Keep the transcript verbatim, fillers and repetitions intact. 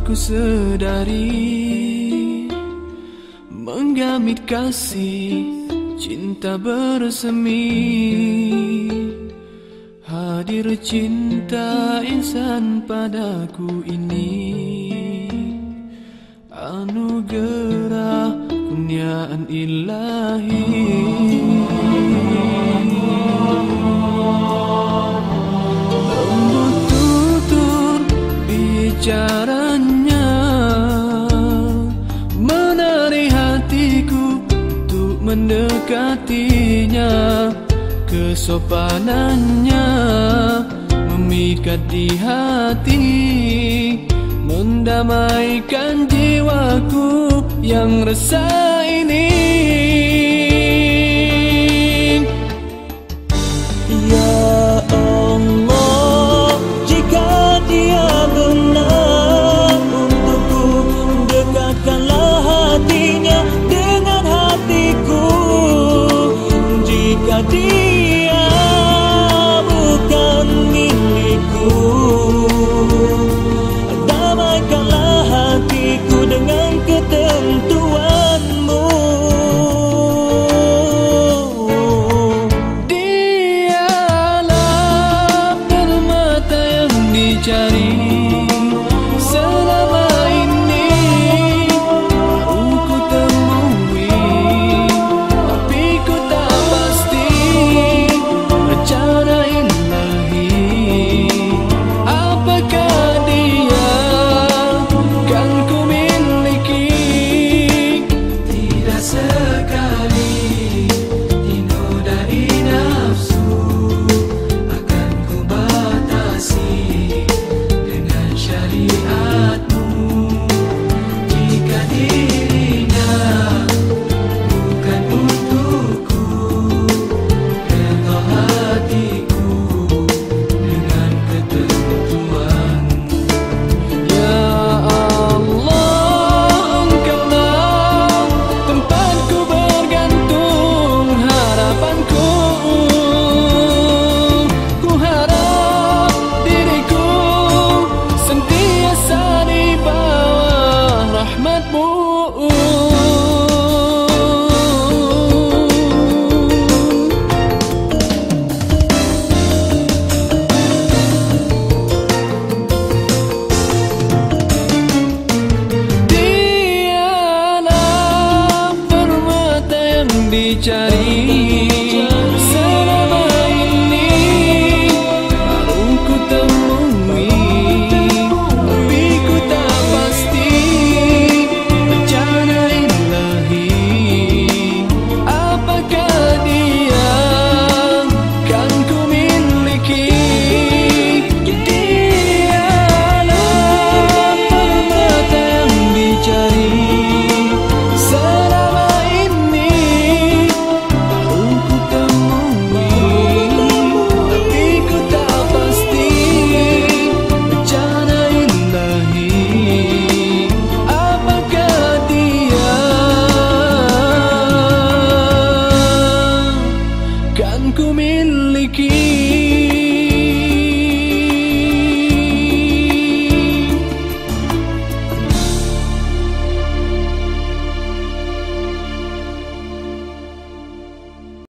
ku sedari, menggamit kasih cinta bersemi, hadir cinta insan padaku ini, anugerah kurniaan ilahi. Lembut tutur bicaranya, menarik hatiku untuk mendekatinya. Kesopanannya memikat di hati, mendamaikan jiwaku yang resah ini. Ya Allah, jika dia benar untukku, dekatkanlah hatinya dengan hatiku. Jika dia bukan milikku, damaikanlah hatiku dengan ketentuanmu. Dialah permata yang dicari selama ini, baru ku temui, tapi ku tak pasti rencana ilahi. Apakah dia kan ku miliki? Tidak sekali dinodai nafsu, akan ku batasi dengan syariatmu. Jika dirinya bukan untukku, redha hatiku dengan ketentuanmu. Ya Allah, Engkaulah tempatku bergantung harapanku. Ku harap diriku sentiasa di bawah rahmat-Mu. Dialah permata yang dicari